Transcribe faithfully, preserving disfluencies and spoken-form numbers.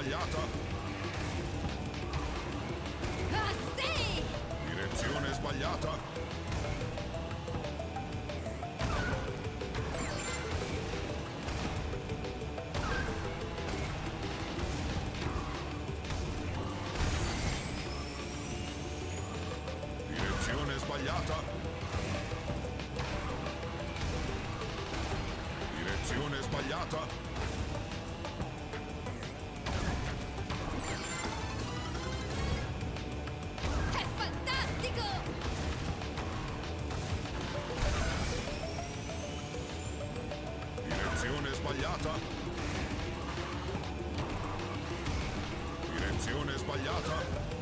sbagliata. Ah, sì! Direzione sbagliata. Direzione sbagliata. Direzione sbagliata. È fantastico! Direzione sbagliata. Direzione sbagliata.